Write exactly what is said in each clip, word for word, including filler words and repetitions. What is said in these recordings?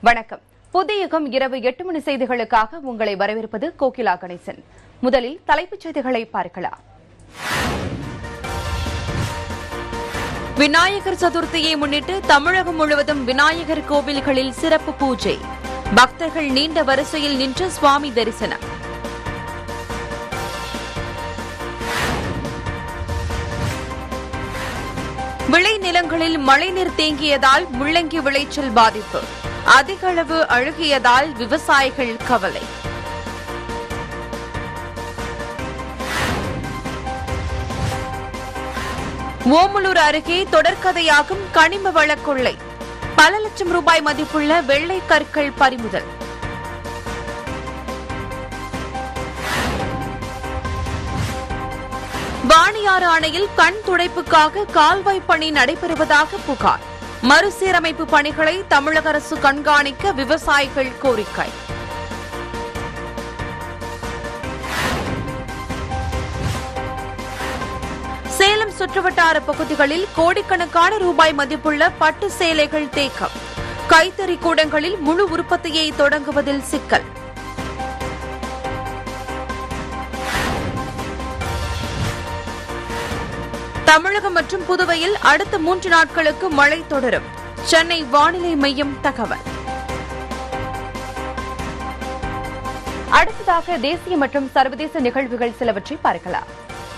வணக்கம். புதியுகம் இரவு எட்டு மணி செய்திகளுக்காக உங்களை வரவேற்பது கோகிலா கணேசன். முதலில் தலைப்புச் செய்திகளை பார்க்கலாம். விநாயகர் சதுர்த்தியை முன்னிட்டு தமிழகம் முழுவதும் விநாயகர் கோவில்களில் சிறப்பு பூஜை. பக்தர்கள் நீண்ட வரிசையில் நின்று சுவாமி தரிசனம். விளைநிலங்களில் மழைநீர் தேங்கியதால் முள்ளங்கி விளைச்சல் பாதிப்பு. அதிக அளவு அழுகியதால் விவசாயிகள் கவலை. ஓமலூர் அருகே தொடர்கதையாகும் கனிம வள கொள்ளை. பல லட்சம் ரூபாய் மதிப்புள்ள வெள்ளை கற்கள் பறிமுதல். வாணியாறு அணையில் கண் துடைப்புக்காக கால்வாய் பணி நடைபெறுவதாக புகார். மறுசீரமைப்பு பணிகளை தமிழக அரசு கண்காணிக்க விவசாயிகள் கோரிக்கை. சேலம் சுற்றுவட்டார பகுதிகளில் கோடிக்கணக்கான ரூபாய் மதிப்புள்ள பட்டு சேலைகள் தேக்கம். கைத்தறி கூடங்களில் முழு உற்பத்தியை தொடங்குவதில் சிக்கல். தமிழகம் மற்றும் புதுவையில் அடுத்த மூன்று நாட்களுக்கு மழை தொடரும். சென்னை வானிலை மையம் தகவல். அடுத்ததாக தேசிய மற்றும் சர்வதேச நிகழ்வுகள் சிலவற்றை பார்க்கலாம்.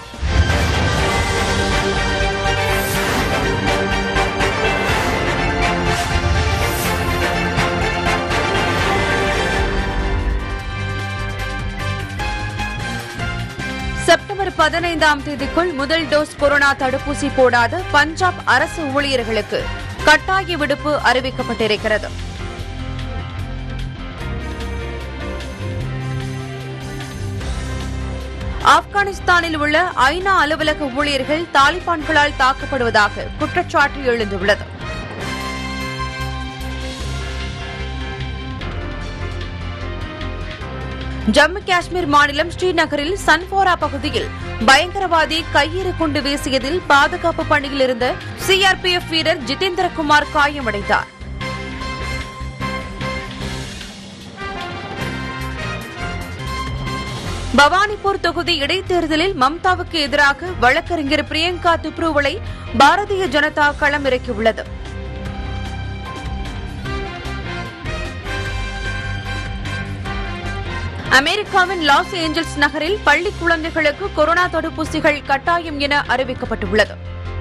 செப்டம்பர் பதினைந்தாம் தேதிக்குள் முதல் டோஸ் கொரோனா தடுப்பூசி போடாத பஞ்சாப் அரசு ஊழியர்களுக்கு கட்டாய விடுப்பு அறிவிக்கப்பட்டிருக்கிறது. ஆப்கானிஸ்தானில் உள்ள ஐநா அலுவலக ஊழியர்கள் தாலிபான்களால் தாக்கப்படுவதாக குற்றச்சாட்டு எழுந்துள்ளது. ஜம்மு காஷ்மீர் மாநிலம் ஸ்ரீநகரில் சன்போரா பகுதியில் பயங்கரவாதி கையெறி குண்டு வீசியதில் பாதுகாப்பு பணியில் இருந்த சிஆர்பிஎஃப் வீரர் ஜிதேந்திரகுமார் காயமடைந்தார். பவானிபூர் தொகுதி இடைத்தேர்தலில் மம்தாவுக்கு எதிராக வழக்கறிஞர் பிரியங்கா துப்ருவலை பாரதிய ஜனதா களமிறக்கியுள்ளது. அமெரிக்காவின் லாஸ் ஏஞ்சல்ஸ் நகரில் பள்ளி குழந்தைகளுக்கு கொரோனா தடுப்பூசிகள் கட்டாயம் என அறிவிக்கப்பட்டுள்ளது.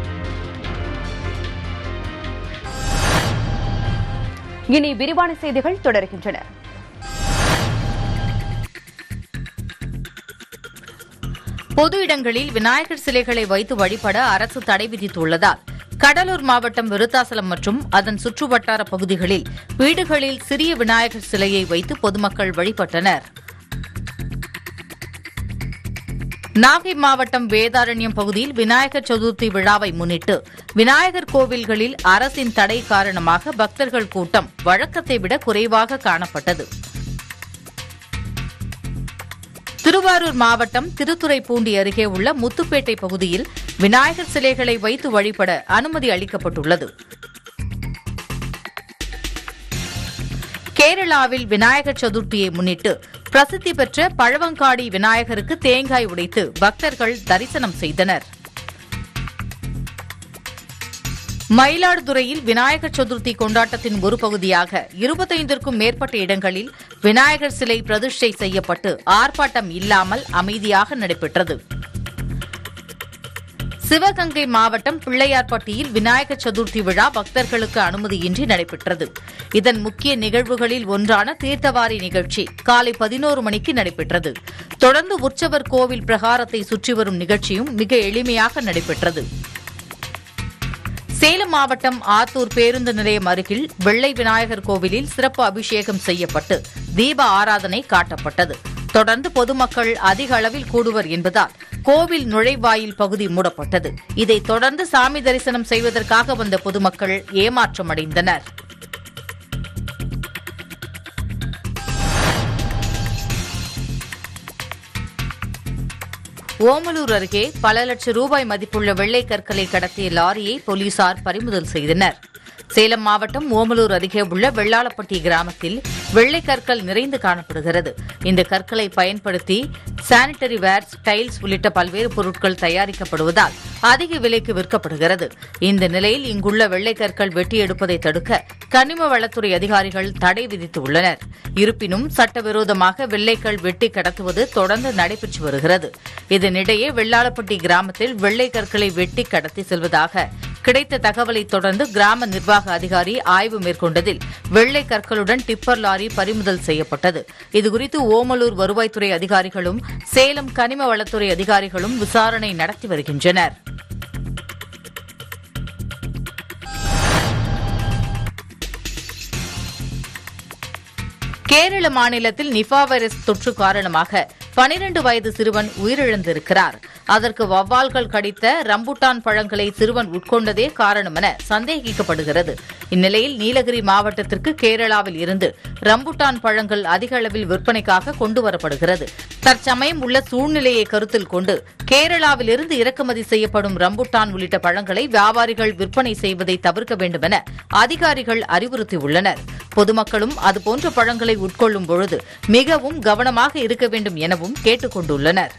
இனி விரிவான செய்திகள் தொடர்கின்றன. பொது இடங்களில் விநாயகர் சிலைகளை வைத்து வழிபட அரசு தடை விதித்துள்ளதால் கடலூர் மாவட்டம் விருத்தாசலம் மற்றும் அதன் சுற்றுவட்டார பகுதிகளில் வீடுகளில் சிறிய விநாயகர் சிலையை வைத்து பொதுமக்கள் வழிபட்டனர். நாகை மாவட்டம் வேதாரண்யம் பகுதியில் விநாயகர் சதுர்த்தி விழாவை முன்னிட்டு விநாயகர் கோவில்களில் அரசின் தடை காரணமாக பக்தர்கள் கூட்டம் வழக்கத்தை விட குறைவாக காணப்பட்டது. திருவாரூர் மாவட்டம் திருத்துறைப்பூண்டி அருகே உள்ள முத்துப்பேட்டை பகுதியில் விநாயகர் சிலைகளை வைத்து வழிபட அனுமதி அளிக்கப்பட்டுள்ளது. கேரளாவில் விநாயகர் சதுர்த்தியை முன்னிட்டு பிரசித்தி பெற்ற பழவங்காடி விநாயகருக்கு தேங்காய் உடைத்து பக்தர்கள் தரிசனம் செய்தனர். மயிலாடுதுறையில் விநாயகர் சதுர்த்தி கொண்டாட்டத்தின் ஒரு பகுதியாக இருபத்தைந்திற்கும் மேற்பட்ட இடங்களில் விநாயகர் சிலை பிரதிஷ்டை செய்யப்பட்டு ஆர்ப்பாட்டம் இல்லாமல் அமைதியாக நடைபெற்றது. சிவகங்கை மாவட்டம் பிள்ளையார்பட்டியில் விநாயகர் சதுர்த்தி விழா பக்தர்களுக்கு அனுமதியின்றி நடைபெற்றது. இதன் முக்கிய நிகழ்வுகளில் ஒன்றான தீர்த்தவாரி நிகழ்ச்சி காலை பதினோரு மணிக்கு நடைபெற்றது. தொடர்ந்து உற்சவர் கோவில் பிரகாரத்தை சுற்றி வரும் நிகழ்ச்சியும் மிக எளிமையாக நடைபெற்றது. சேலம் மாவட்டம் ஆத்தூர் பேருந்து நிலையம் அருகில் வெள்ளை விநாயகர் கோவிலில் சிறப்பு அபிஷேகம் செய்யப்பட்டு தீப ஆராதனை காட்டப்பட்டது. தொடர்ந்து பொதுமக்கள் அதிக அளவில் கூடுவர் என்பதால் கோவில் நுழைவாயில் பகுதி மூடப்பட்டது. இதைத் தொடர்ந்து சாமி தரிசனம் செய்வதற்காக வந்த பொதுமக்கள் ஏமாற்றமடைந்தனர். ஓமலூர் அருகே பல லட்சம் ரூபாய் மதிப்புள்ள வெள்ளை கற்களை கடத்திய லாரியை போலீசார் பறிமுதல் செய்தனர். சேலம் மாவட்டம் ஓமலூர் அருகே உள்ள வெள்ளாளப்பட்டி கிராமத்தில் வெள்ளை கற்கள் நிறைந்து காணப்படுகிறது. இந்த கற்களை பயன்படுத்தி சானிட்டரி வேர்ஸ், டைல்ஸ் உள்ளிட்ட பல்வேறு பொருட்கள் தயாரிக்கப்படுவதால் அதிக விலைக்கு விற்கப்படுகிறது. இந்த நிலையில் இங்குள்ள வெள்ளை கற்கள் வெட்டி எடுப்பதை தடுக்க கனிம வளத்துறை அதிகாரிகள் தடை விதித்துள்ளனர். இருப்பினும் சட்டவிரோதமாக வெள்ளைக்கல் வெட்டி கடத்துவது தொடர்ந்து நடைபெற்று வருகிறது. இதனிடையே வெள்ளாளப்பட்டி கிராமத்தில் வெள்ளை கற்களை வெட்டி கடத்தி செல்வதாக கிடைத்த தகவலை தொடர்ந்து கிராம நிர்வாக அதிகாரி ஆய்வு மேற்கொண்டதில் வெள்ளை கற்களுடன் டிப்பர் லாரி பறிமுதல் செய்யப்பட்டது. இதுகுறித்து ஓமலூர் வருவாய்த்துறை அதிகாரிகளும் சேலம் கனிம வளத்துறை அதிகாரிகளும் விசாரணை நடத்தி வருகின்றனர். கேரள மாநிலத்தில் நிபா வைரஸ் தொற்று காரணமாக பனிரண்டு வயது சிறுவன் உயிரிழந்திருக்கிறார். அதற்கு வவ்வால்கள் கடித்த ரம்புட்டான் பழங்களை சிறுவன் உட்கொண்டதே காரணம் என சந்தேகிக்கப்படுகிறது. இந்நிலையில் நீலகிரி மாவட்டத்திற்கு கேரளாவில் இருந்து ரம்புட்டான் பழங்கள் அதிக அளவில் விற்பனைக்காக கொண்டுவரப்படுகிறது. தற்சமயம் உள்ள சூழ்நிலையை கருத்தில் கொண்டு கேரளாவிலிருந்து இறக்குமதி செய்யப்படும் ரம்புட்டான் உள்ளிட்ட பழங்களை வியாபாரிகள் விற்பனை செய்வதை தவிர்க்க வேண்டும் என அதிகாரிகள் அறிவுறுத்தியுள்ளனர். பொதுமக்களும் அதுபோன்ற பழங்களை உட்கொள்ளும் பொழுது மிகவும் கவனமாக இருக்க வேண்டும் எனவும் கேட்டுக் கொண்டுள்ளனர்.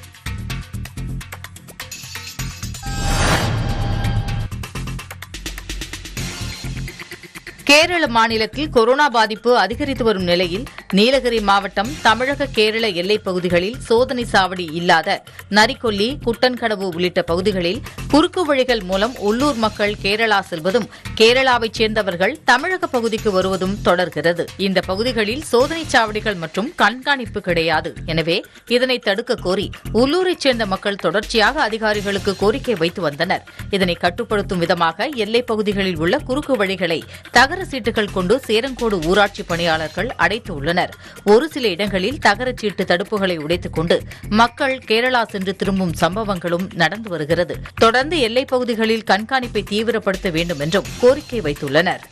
கேரள மாநிலத்தில் கொரோனா பாதிப்பு அதிகரித்து வரும் நிலையில் நீலகிரி மாவட்டம் தமிழக கேரள எல்லைப் பகுதிகளில் சோதனை சாவடி இல்லாத நரிக்கொல்லி, குட்டன்கடவு உள்ளிட்ட பகுதிகளில் குறுக்கு வழிகள் மூலம் உள்ளூர் மக்கள் கேரளா செல்வதும் கேரளாவைச் சேர்ந்தவர்கள் தமிழக பகுதிக்கு வருவதும் தொடர்கிறது. இந்த பகுதிகளில் சோதனை சாவடிகள் மற்றும் கண்காணிப்பு கிடையாது. எனவே இதனை தடுக்க கோரி உள்ளூரைச் சேர்ந்த மக்கள் தொடர்ச்சியாக அதிகாரிகளுக்கு கோரிக்கை வைத்து வந்தனர். இதனை கட்டுப்படுத்தும் விதமாக எல்லைப் பகுதிகளில் உள்ள குறுக்கு வழிகளை தகர சீட்டுகள் கொண்டு சேரங்கோடு ஊராட்சி பணியாளர்கள் அடைத்துள்ளனர். ஒரு சில இடங்களில் தகரச் சீட்டு தடுப்புகளை உடைத்துக் கொண்டு மக்கள் கேரளா சென்று திரும்பும் சம்பவங்களும் நடந்து வருகிறது. தொடர்ந்து எல்லைப் பகுதிகளில் கண்காணிப்பை தீவிரப்படுத்த வேண்டும் என்றும் கோரிக்கை வைத்துள்ளனர்.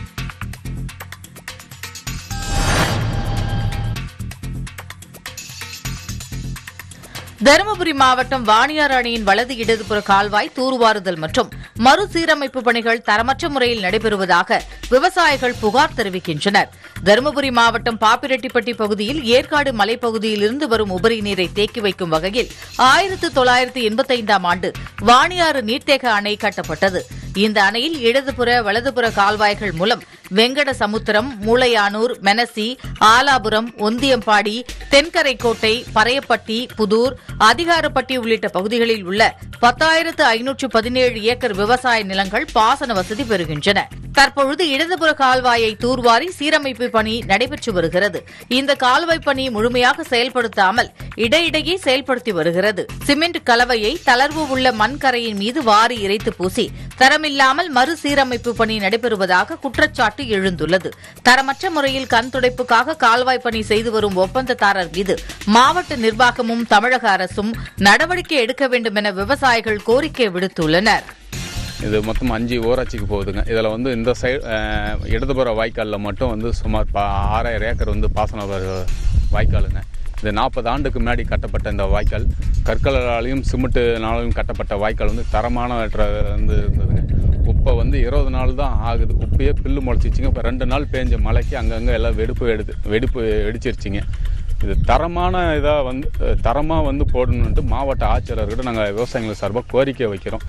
தருமபுரி மாவட்டம் வாணியார் அணையின் வலது இடதுபுற கால்வாய் தூர்வாறுதல் மற்றும் மறுசீரமைப்பு பணிகள் தரமற்ற முறையில் நடைபெறுவதாக விவசாயிகள் புகார் தெரிவிக்கின்றனர். தருமபுரி மாவட்டம் பாப்பிரெட்டிப்பட்டி பகுதியில் ஏற்காடு மலைப்பகுதியிலிருந்து வரும் உபரி நீரை தேக்கி வைக்கும் வகையில் ஆயிரத்து தொள்ளாயிரத்து எண்பத்தைந்தாம் ஆண்டு வாணியாறு நீர்த்தேக்க அணை கட்டப்பட்டது. இந்த அணையில் இடதுபுற வலதுபுற கால்வாய்கள் மூலம் வெங்கட சமுத்திரம், மூளையானூர், மெனசி, ஆலாபுரம், ஒந்தியம்பாடி, தென்கரைக்கோட்டை, பறையப்பட்டி, புதூர், அதிகாரப்பட்டி உள்ளிட்ட பகுதிகளில் உள்ள பத்தாயிரத்து ஐநூற்று பதினேழு ஏக்கர் விவசாய நிலங்கள் பாசன வசதி பெறுகின்றன. தற்பொழுது இடதுபுற கால்வாயை தூர்வாரி சீரமைப்பு பணி நடைபெற்று வருகிறது. இந்த கால்வாய் பணி முழுமையாக செயல்படுத்தாமல் இடையிடையே செயல்படுத்தி வருகிறது. சிமெண்ட் கலவையை தளர்வு உள்ள மண்கரையின் மீது வாரி இறைத்து பூசி தரமில்லாமல் மறுசீரமைப்பு பணி நடைபெறுவதாக குற்றச்சாட்டு எழுந்துள்ளது. தரமற்ற முறையில் கண் துடைப்புக்காக கால்வாய் பணி செய்து வரும் ஒப்பந்ததாரர் மீது மாவட்ட நிர்வாகமும் தமிழக அரசும் நடவடிக்கை எடுக்க வேண்டும் என விவசாயிகள் கோரிக்கை விடுத்துள்ளனர். இது மொத்தம் அஞ்சு ஊராட்சிக்கு போகுதுங்க. இதில் வந்து இந்த சைடு இடதுபுற வாய்க்காலில் மட்டும் வந்து சுமார் ஆறாயிரம் ஏக்கர் வந்து பாசன வாய்க்காலுங்க. இது நாற்பது ஆண்டுக்கு முன்னாடி கட்டப்பட்ட இந்த வாய்க்கால் கற்களாலையும் சிமெண்ட்டுனாலையும் கட்டப்பட்ட வாய்க்கால் வந்து தரமான வந்து இருந்ததுங்க. இப்போ வந்து இருபது நாள் தான் ஆகுது. உப்பையே பில்லு முளைச்சிச்சிங்க. இப்போ ரெண்டு நாள் பேஞ்ச மழைக்கு அங்கங்கே எல்லாம் வெடிப்பு எடுத்து வெடிப்பு வெடிச்சிருச்சிங்க. இது தரமான இதாக வந்து தரமாக வந்து போடணுன்ட்டு மாவட்ட ஆட்சியர்கிட்ட நாங்கள் விவசாயிகள் சார்பாக கோரிக்கை வைக்கிறோம்.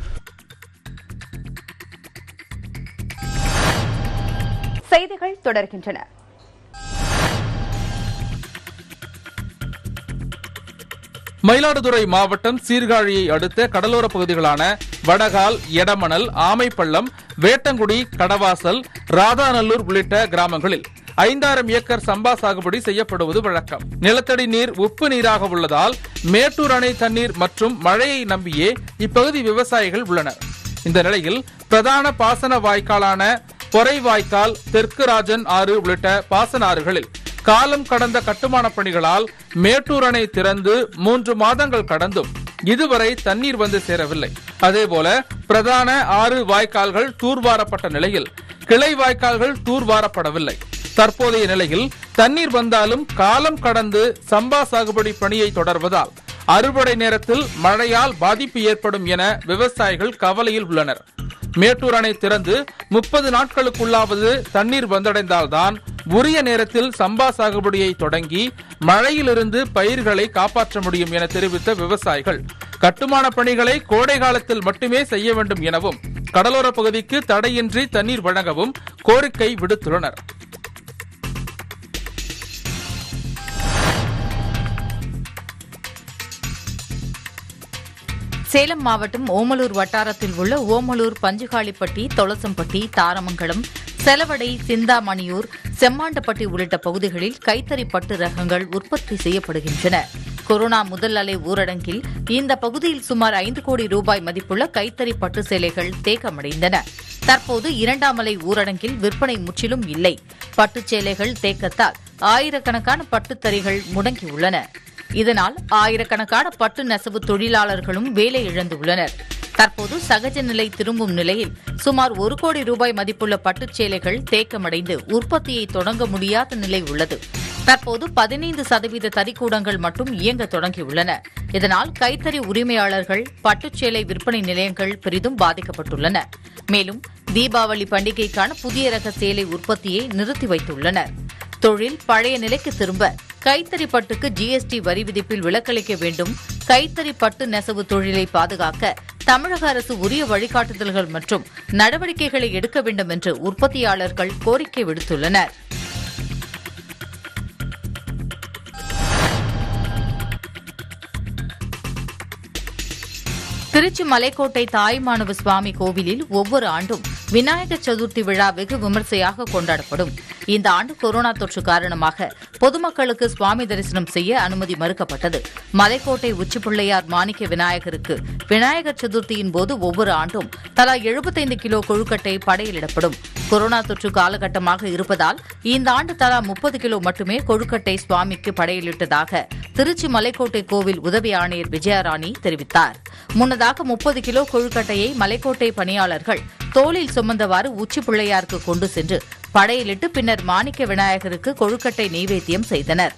செய்திகள் தொடர்கின்றன. மயிலாடுதுறை மாவட்டம் சீர்காழியை அடுத்த கடலோர பகுதிகளான வடகால், எடமணல், ஆமைப்பள்ளம், வேட்டங்குடி, கடவாசல், ராதாநல்லூர் உள்ளிட்ட கிராமங்களில் ஐந்தாயிரம் ஏக்கர் சம்பா சாகுபடி செய்யப்படுவது வழக்கம். நிலத்தடி நீர் உப்பு நீராக உள்ளதால் மேட்டூர் அணை தண்ணீர் மற்றும் மழையை நம்பியே இப்பகுதி விவசாயிகள் உள்ளனர். இந்த நிலையில் பிரதான பாசன வாய்க்காலான பொறை வாய்க்கால், தெற்கு ராஜன் ஆறு உள்ளிட்ட பாசன ஆறுகளில் காலம் கடந்த கட்டுமான பணிகளால் மேட்டூர் அணை திறந்து மூன்று மாதங்கள் கடந்தும் இதுவரை தண்ணீர் வந்து சேரவில்லை. அதேபோல பிரதான ஆறு வாய்க்கால்கள் தூர்வாரப்பட்ட நிலையில் கிளை வாய்க்கால்கள் தூர்வாரப்படவில்லை. தற்போதைய நிலையில் தண்ணீர் வந்தாலும் காலம் கடந்து சம்பா சாகுபடி பணியை தொடர்வதால் அறுவடை நேரத்தில் மழையால் பாதிப்பு ஏற்படும் என விவசாயிகள் கவலையில் உள்ளனர். மேட்டூர் அணை திறந்து முப்பது நாட்களுக்குள்ளாவது தண்ணீர் வந்தடைந்தால்தான் உரிய நேரத்தில் சம்பா சாகுபடியை தொடங்கி மழையிலிருந்து பயிர்களை காப்பாற்ற முடியும் என தெரிவித்த விவசாயிகள் கட்டுமான பணிகளை கோடை காலத்தில் மட்டுமே செய்ய வேண்டும் எனவும் கடலோர பகுதிக்கு தடையின்றி தண்ணீர் வழங்கவும் கோரிக்கை விடுத்துள்ளனர். சேலம் மாவட்டம் ஓமலூர் வட்டாரத்தில் உள்ள ஓமலூர், பஞ்சுகாளிப்பட்டி, தொளசம்பட்டி, தாரமங்கலம், செலவடை, சிந்தாமணியூர், செம்மாண்டப்பட்டி உள்ளிட்ட பகுதிகளில் கைத்தறி பட்டு ரகங்கள் உற்பத்தி செய்யப்படுகின்றன. கொரோனா முதல் அலை ஊரடங்கில் இந்த பகுதியில் சுமார் ஐந்து கோடி ரூபாய் மதிப்புள்ள கைத்தறி பட்டு சேலைகள் தேக்கமடைந்தன. தற்போது இரண்டாம் அலை ஊரடங்கில் விற்பனை முற்றிலும் இல்லை. பட்டுச் சேலைகள் தேக்கத்தால் ஆயிரக்கணக்கான பட்டுத்தறிகள் முடங்கியுள்ளன. இதனால் ஆயிரக்கணக்கான பட்டு நெசவு தொழிலாளர்களும் வேலை இழந்துள்ளனர். தற்போது சகஜ நிலை திரும்பும் நிலையில் சுமார் ஒரு கோடி ரூபாய் மதிப்புள்ள பட்டுச் சேலைகள் தேக்கமடைந்து உற்பத்தியை தொடங்க முடியாத நிலை உள்ளது. தற்போது பதினைந்து சதவீத தறிக்கூடங்கள் மட்டும் இயங்க தொடங்கியுள்ளன. இதனால் கைத்தறி உரிமையாளர்கள், பட்டுச்சேலை விற்பனை நிலையங்கள் பெரிதும் பாதிக்கப்பட்டுள்ளன. மேலும் தீபாவளி பண்டிகைக்கான புதிய ரக சேலை உற்பத்தியை நிறுத்தி வைத்துள்ளனர். தொழில் பழைய நிலைக்கு திரும்ப கைத்தறி பட்டுக்கு ஜிஎஸ்டி வரி விதிப்பில் விலக்களிக்க வேண்டும். கைத்தறி பட்டு நெசவு தொழிலை பாதுகாக்க தமிழக அரசு உரிய வழிகாட்டுதல்கள் மற்றும் நடவடிக்கைகளை எடுக்க வேண்டும் என்று உற்பத்தியாளர்கள் கோரிக்கை விடுத்துள்ளனர். திருச்சி மலைக்கோட்டை தாயுமானவ சுவாமி கோவிலில் ஒவ்வொரு ஆண்டும் விநாயகர் சதுர்த்தி விழா வெகு விமர்சையாக கொண்டாடப்படும். இந்த ஆண்டு கொரோனா தொற்று காரணமாக பொதுமக்களுக்கு சுவாமி தரிசனம் செய்ய அனுமதி மறுக்கப்பட்டது. மலைக்கோட்டை உச்சிப்பிள்ளையார் மாணிக்க விநாயகருக்கு விநாயகர் சதுர்த்தியின் போது ஒவ்வொரு ஆண்டும் தலா எழுபத்தைந்து கிலோ கொழுக்கட்டை படையலிடப்படும். கொரோனா தொற்று காலகட்டமாக இருப்பதால் இந்த ஆண்டு தலா முப்பது கிலோ மட்டுமே கொழுக்கட்டை சுவாமிக்கு படையலிட்டதாக திருச்சி மலைக்கோட்டை கோவில் உதவி ஆணையர் விஜயராணி தெரிவித்தார். முன்னதாக முப்பது கிலோ கொழுக்கட்டையை மலைக்கோட்டை பணியாளர்கள் தோளில் சுமந்தவாறு உச்சி பிள்ளையாருக்கு கொண்டு சென்று படையலிட்டு பின்னர் மாணிக்க விநாயகருக்கு கொழுக்கட்டை நெய்வேத்தியம் செய்தனர்.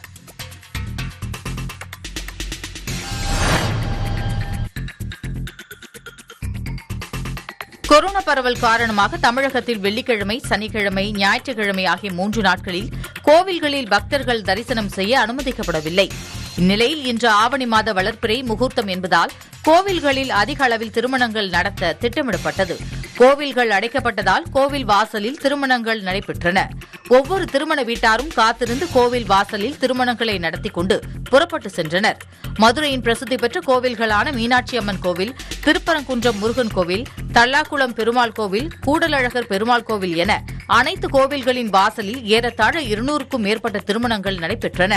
கொரோனா பரவல் காரணமாக தமிழகத்தில் வெள்ளிக்கிழமை, சனிக்கிழமை, ஞாயிற்றுக்கிழமை ஆகிய மூன்று நாட்களில் கோவில்களில் பக்தர்கள் தரிசனம் செய்ய அனுமதிக்கப்படவில்லை. இந்நிலையில் இன்று ஆவணி மாத வளர்ப்பிறை முகூர்த்தம் என்பதால் கோவில்களில் அதிக அளவில் திருமணங்கள் நடத்த திட்டமிடப்பட்டது. கோவில்கள் அடைக்கப்பட்டதால் கோவில் வாசலில் திருமணங்கள் நடைபெற்றன. ஒவ்வொரு திருமண வீட்டாரும் காத்திருந்து கோவில் வாசலில் திருமணங்களை நடத்தி கொண்டு புறப்பட்டு சென்றனர். மதுரையின் பிரசித்தி பெற்ற கோவில்களான மீனாட்சி அம்மன் கோவில், திருப்பரங்குன்றம் முருகன் கோவில், தல்லாக்குளம் பெருமாள் கோவில், கூடலழகர் பெருமாள் கோவில் என அனைத்து கோவில்களின் வாசலில் ஏறத்தாழ இருநூறுக்கும் மேற்பட்ட திருமணங்கள் நடைபெற்றன.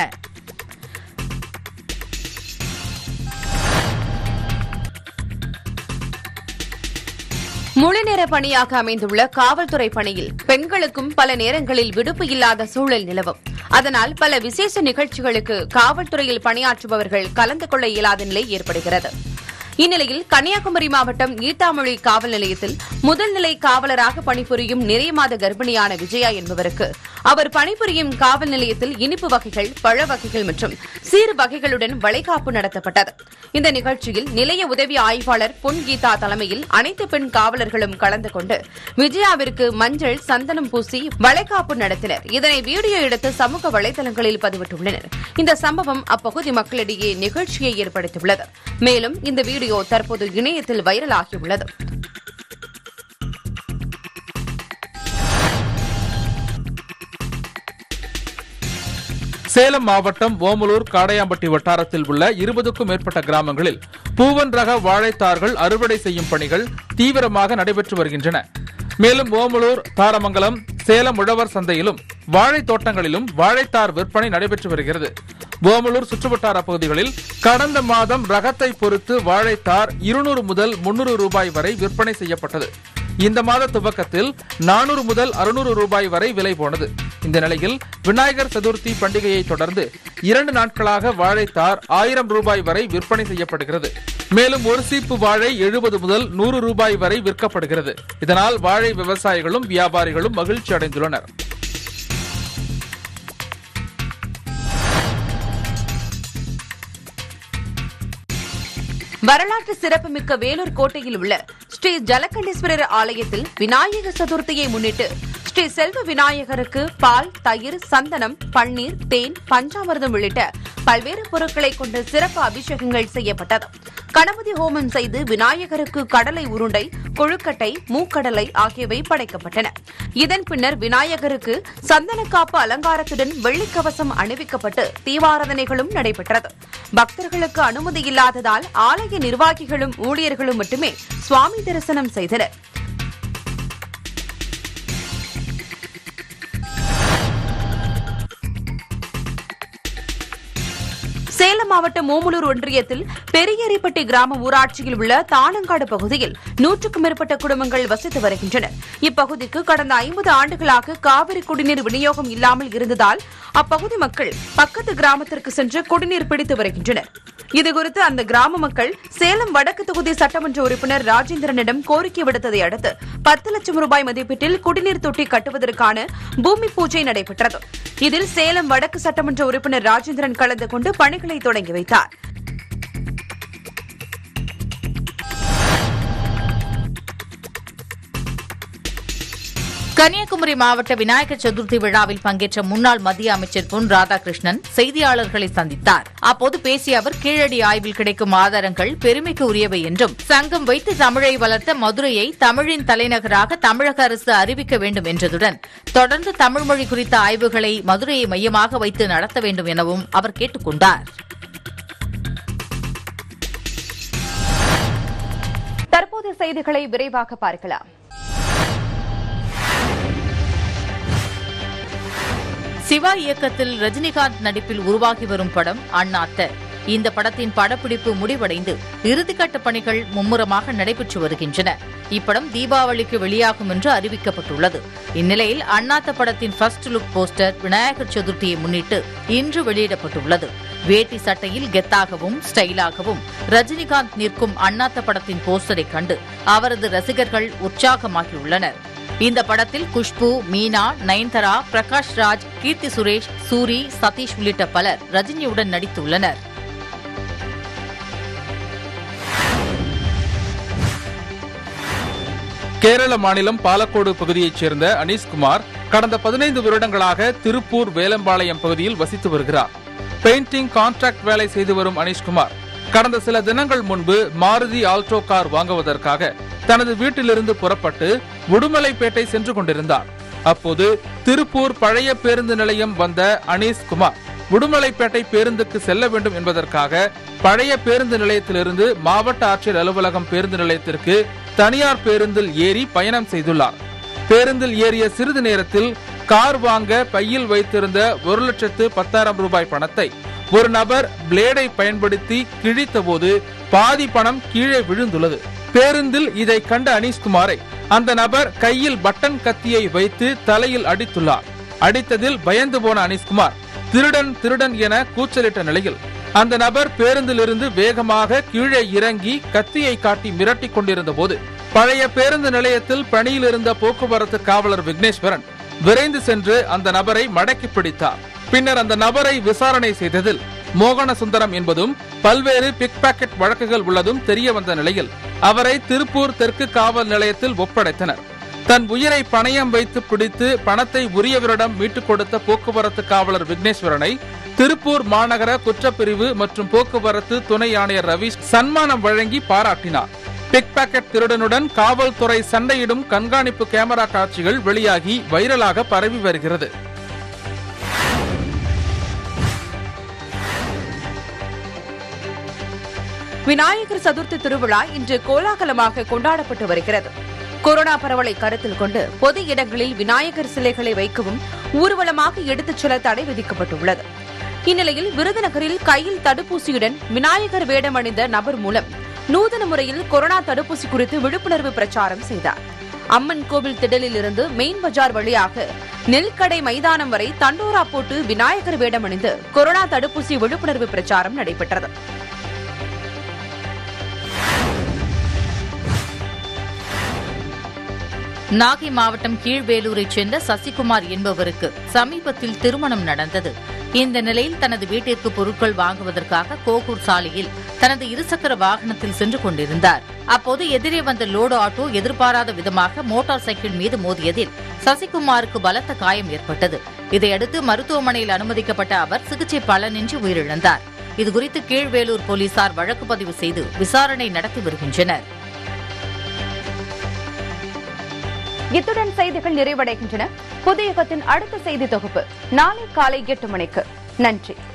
முழுநேர பணியாக அமைந்துள்ள காவல்துறை பணியில் பெண்களுக்கும் பல நேரங்களில் விடுப்பு இல்லாத சூழல் நிலவும். அதனால் பல விசேஷ நிகழ்ச்சிகளுக்கு காவல்துறையில் பணியாற்றுபவர்கள் கலந்து கொள்ள இயலாத நிலை ஏற்படுகிறது. இந்நிலையில் கன்னியாகுமரி மாவட்டம் ஈத்தாமொழி காவல் நிலையத்தில் முதல்நிலை காவலராக பணிபுரியும் நிறைய மாத கர்ப்பிணியான விஜயா என்பவருக்கு அவர் பணிபுரியும் காவல் நிலையத்தில் இனிப்பு வகைகள், பழ வகைகள் மற்றும் சீர் வகைகளுடன் வளைகாப்பு நடத்தப்பட்டது. இந்த நிகழ்ச்சியில் நிலைய உதவி ஆய்வாளர் பொன் கீதா தலைமையில் அனைத்து பெண் காவலர்களும் கலந்து கொண்டு விஜயாவிற்கு மஞ்சள், சந்தனம் பூசி வளைகாப்பு நடத்தினர். இதனை வீடியோ எடுத்து சமூக வலைதளங்களில் பதிவிட்டுள்ளனர். இந்த சம்பவம் அப்பகுதி மக்களிடையே நிகழ்ச்சியை ஏற்படுத்தியுள்ளது. மேலும் இந்த வீடியோ தற்போது இணையத்தில் வைரலாகியுள்ளது. சேலம் மாவட்டம் ஓமலூர், காடையாம்பட்டி வட்டாரத்தில் உள்ள இருபதுக்கும் மேற்பட்ட கிராமங்களில் பூவன் ரக வாழைத்தார்கள் அறுவடை செய்யும் பணிகள் தீவிரமாக நடைபெற்று வருகின்றன. மேலும் ஓமலூர், தாரமங்கலம், சேலம் உழவர் சந்தையிலும் வாழை தோட்டங்களிலும் வாழைத்தார் விற்பனை நடைபெற்று வருகிறது. ஓமலூர் சுற்றுவட்டார பகுதிகளில் கடந்த மாதம் ரகத்தை பொறுத்து வாழைத்தார் இருநூறு முதல் முன்னூறு ரூபாய் வரை விற்பனை செய்யப்பட்டது. இந்த மாத துவக்கத்தில் நானூறு முதல் அறுநூறு ரூபாய் வரை விலை போனது. இந்த நிலையில் விநாயகர் சதுர்த்தி பண்டிகையை தொடர்ந்து இரண்டு நாட்களாக வாழைத்தார் ஆயிரம் ரூபாய் வரை விற்பனை செய்யப்படுகிறது. மேலும் ஒரு சீப்பு வாழை எழுபது முதல் நூறு ரூபாய் வரை விற்கப்படுகிறது. இதனால் வாழை விவசாயிகளும் வியாபாரிகளும் மகிழ்ச்சி அடைந்துள்ளனர். வரலாற்று சிறப்புமிக்க வேலூர் கோட்டையில் உள்ள ஸ்ரீ ஜலகண்டேஸ்வரர் ஆலயத்தில் விநாயகர் சதுர்த்தியை முன்னிட்டு ஸ்ரீ செல்வ விநாயகருக்கு பால், தயிர், சந்தனம், பன்னீர், தேன், பஞ்சாமிர்தம் உள்ளிட்ட பல்வேறு பொருட்களை கொண்டு சிறப்பு அபிஷேகங்கள் செய்யப்பட்டது. கணபதி ஹோமம் செய்து விநாயகருக்கு கடலை உருண்டை, கொழுக்கட்டை, மூக்கடலை ஆகியவை படைக்கப்பட்டன. இதன் பின்னர் விநாயகருக்கு சந்தனக்காப்பு அலங்காரத்துடன் வெள்ளிக்கவசம் அணிவிக்கப்பட்டு தீபாராதனைகளும் நடைபெற்றது. பக்தர்களுக்கு அனுமதி இல்லாததால் ஆலய நிர்வாகிகளும் ஊழியர்களும் மட்டுமே சுவாமி தரிசனம் செய்தனர். சேலம் மாவட்டம் ஓமலூர் ஒன்றியத்தில் பெரியரிப்பட்டி கிராம ஊராட்சியில் உள்ள தானங்காடு பகுதியில் நூற்றுக்கும் மேற்பட்ட குடும்பங்கள் வசித்து வருகின்றனர். இப்பகுதிக்கு கடந்த ஐம்பது ஆண்டுகளாக காவிரி குடிநீர் விநியோகம் இல்லாமல் இருந்ததால் அப்பகுதி மக்கள் பக்கத்து கிராமத்திற்கு சென்று குடிநீர் பிடித்து வருகின்றனர். இதுகுறித்து அந்த கிராம மக்கள் சேலம் வடக்கு தொகுதி சட்டமன்ற உறுப்பினர் ராஜேந்திரனிடம் கோரிக்கை விடுத்ததை அடுத்து பத்து லட்சம் ரூபாய் மதிப்பீட்டில் குடிநீர் தொட்டி கட்டுவதற்கான பூமி பூஜை நடைபெற்றது. இதில் சேலம் வடக்கு சட்டமன்ற உறுப்பினர் ராஜேந்திரன் கலந்து கொண்டு பணிகளை தொடங்கி வைத்தார். கன்னியாகுமரி மாவட்ட விநாயகர் சதுர்த்தி விழாவில் பங்கேற்ற முன்னாள் மத்திய அமைச்சர் பொன் ராதாகிருஷ்ணன் செய்தியாளர்களை சந்தித்தார். அப்போது பேசிய அவர், கீழடி ஆய்வில் கிடைக்கும் ஆதாரங்கள் பெருமைக்கு உரியவை என்றும், சங்கம் வைத்து தமிழை வளர்த்த மதுரையை தமிழின் தலைநகராக தமிழக அரசு அறிவிக்க வேண்டும் என்றதுடன், தொடர்ந்து தமிழ் மொழி குறித்த ஆய்வுகளை மதுரையை மையமாக வைத்து நடத்த வேண்டும் எனவும் அவர் கேட்டுக் கொண்டார். தற்போது செய்திகளை விரைவாக பார்க்கலாம். சிவா இயக்கத்தில் ரஜினிகாந்த் நடிப்பில் உருவாகி வரும் படம் அண்ணாத்த. இந்த படத்தின் படப்பிடிப்பு முடிவடைந்து இறுதிக்கட்ட பணிகள் மும்முரமாக நடைபெற்று வருகின்றன. இப்படம் தீபாவளிக்கு வெளியாகும் என்று அறிவிக்கப்பட்டுள்ளது. இந்நிலையில் அண்ணாத்த படத்தின் ஃபர்ஸ்ட் லுக் போஸ்டர் விநாயகர் சதுர்த்தியை முன்னிட்டு இன்று வெளியிடப்பட்டுள்ளது. வேட்டி சட்டையில் கெத்தாகவும் ஸ்டைலாகவும் ரஜினிகாந்த் நிற்கும் அண்ணாத்த படத்தின் போஸ்டரை கண்டு அவரது ரசிகர்கள் உற்சாகமாகியுள்ளனர். இந்த படத்தில் குஷ்பு, மீனா, நயன்தாரா, பிரகாஷ் ராஜ், கீர்த்தி சுரேஷ், சூரி, சதீஷ் உள்ளிட்ட பலர் ரஜினியுடன் நடித்துள்ளனர். கேரள மாநிலம் பாலக்கோடு பகுதியைச் சேர்ந்த அனீஸ்குமார் கடந்த பதினைந்து வருடங்களாக திருப்பூர் வேலம்பாளையம் பகுதியில் வசித்து வருகிறார். பெயிண்டிங் கான்ட்ராக்ட் வேலை செய்து வரும் அனீஸ்குமார் கடந்த சில தினங்கள் முன்பு மாருதி ஆல்டோ கார் வாங்குவதற்காக தனது வீட்டிலிருந்து புறப்பட்டு உடுமலைப்பேட்டை சென்று கொண்டிருந்தார். அப்போது திருப்பூர் பழைய பேருந்து நிலையம் வந்த அனீஸ்குமார் உடுமலைப்பேட்டை பேருந்துக்கு செல்ல வேண்டும் என்பதற்காக பழைய பேருந்து நிலையத்திலிருந்து மாவட்ட ஆட்சியர் அலுவலகம் பேருந்து நிலையத்திற்கு தனியார் பேருந்தில் ஏறி பயணம் செய்துள்ளார். பேருந்தில் ஏறிய சிறிது நேரத்தில் கார் வாங்க பையில் வைத்திருந்த ஒரு லட்சத்து பத்தாயிரம் ரூபாய் பணத்தை ஒரு நபர் பிளேடை பயன்படுத்தி கிழித்த போது பாதி பணம் கீழே விழுந்துள்ளது. பேருந்தில் இதை கண்ட அனீஸ்குமாரை அந்த நபர் கையில் பட்டன் கத்தியை வைத்து தலையில் அடித்துள்ளார். அடித்ததில் பயந்து போன அனீஸ்குமார் திருடன் திருடன் என கூச்சலிட்ட நிலையில் அந்த நபர் பேருந்திலிருந்து வேகமாக கீழே இறங்கி கத்தியை காட்டி மிரட்டிக் கொண்டிருந்த போது பழைய பேருந்து நிலையத்தில் பணியில் இருந்த போக்குவரத்து காவலர் விக்னேஸ்வரன் விரைந்து சென்று அந்த நபரை மடக்கி பிடித்தார். பின்னர் அந்த நபரை விசாரணை செய்ததில் மோகன சுந்தரம் என்பதும் பல்வேறு பிக் பாக்கெட் வழக்குகள் உள்ளதும் தெரிய வந்த நிலையில் அவரை திருப்பூர் தெற்கு காவல் நிலையத்தில் ஒப்படைத்தனர். தன் உயிரை பணயம் வைத்து பிடித்து பணத்தை உரியவரிடம் மீட்டுக் கொடுத்த போக்குவரத்து காவலர் விக்னேஸ்வரனை திருப்பூர் மாநகர குற்றப்பிரிவு மற்றும் போக்குவரத்து துணை ஆணையர் ரவீஷ் சன்மானம் வழங்கி பாராட்டினார். பிக் பாக்கெட் திருடனுடன் காவல்துறை சண்டையிடும் கண்காணிப்பு கேமரா காட்சிகள் வெளியாகி வைரலாக பரவி வருகிறது. விநாயகர் சதுர்த்தி திருவிழா இன்று கோலாகலமாக கொண்டாடப்பட்டு வருகிறது. கொரோனா பரவலை கருத்தில் கொண்டு பொது இடங்களில் விநாயகர் சிலைகளை வைக்கவும் ஊர்வலமாக எடுத்துச் செல்ல தடை விதிக்கப்பட்டுள்ளது. இந்நிலையில் விருதுநகரில் கையில் தடுப்பூசியுடன் விநாயகர் வேடம் அணிந்த நபர் மூலம் நூதன முறையில் கொரோனா தடுப்பூசி குறித்து விழிப்புணர்வு பிரச்சாரம் செய்தார். அம்மன் கோவில் திடலில் இருந்து மெயின் பஜார் வழியாக நெல்கடை மைதானம் வரை தண்டோரா போட்டு விநாயகர் வேடம் அணிந்து கொரோனா தடுப்பூசி விழிப்புணர்வு பிரச்சாரம் நடைபெற்றது. நாகை மாவட்டம் கீழ்வேலூரைச் சேர்ந்த சசிகுமார் என்பவருக்கு சமீபத்தில் திருமணம் நடந்தது. இந்த நிலையில் தனது வீட்டிற்கு பொருட்கள் வாங்குவதற்காக கோகூர் சாலையில் தனது இருசக்கர வாகனத்தில் சென்று கொண்டிருந்தார். அப்போது எதிரே வந்த லோடு ஆட்டோ எதிர்பாராத விதமாக மோட்டார் சைக்கிள் மீது மோதியதில் சசிகுமாருக்கு பலத்த காயம் ஏற்பட்டது. இதையடுத்து மருத்துவமனையில் அனுமதிக்கப்பட்ட அவர் சிகிச்சை பலனின்றி உயிரிழந்தார். இதுகுறித்து கீழ்வேலூர் போலீசார் வழக்கு பதிவு செய்து விசாரணை நடத்தி வருகின்றனர். இத்துடன் செய்திகள் நிறைவடைகின்றன. புதிய யுகத்தின் அடுத்த செய்தி தொகுப்பு நாளை காலை எட்டு மணிக்கு. நன்றி.